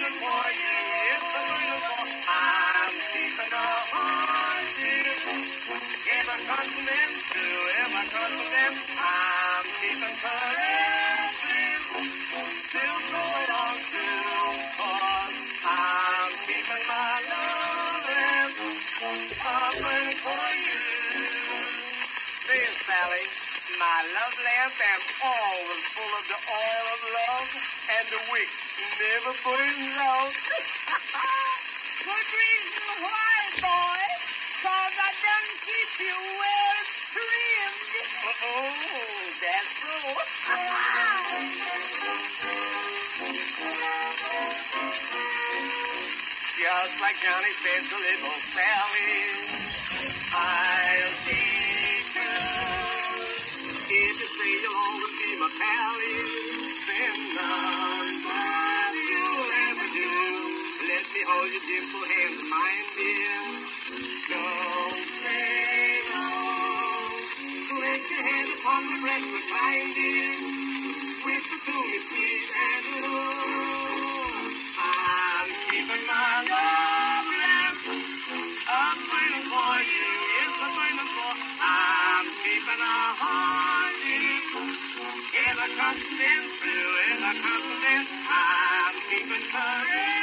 waiting for you. It's a waiting for. I'm keeping a hunting. Every continent to every continent. I'm keeping caressing. Still going on to cause I'm keeping my loving. I'm waiting for you. Say, Sally, my love lamp and all was full of the oil of love, and the wick never burns out. Good reason why, boy, 'cause I done keep you well trimmed. Oh, that's so. Just like Johnny said to little Sally, I'll take you. If you say you'll always be my pally, then none but you'll ever do. Let me hold your dimple hand in mine, dear. Don't say no. Let your head upon my breast recline, dear. Whisper to me, sweet and low. I'm keeping my love lamp up waiting for you. It's a waiting for. I'm keeping a heartache. In a continent, through in a continent. I'm keeping courage.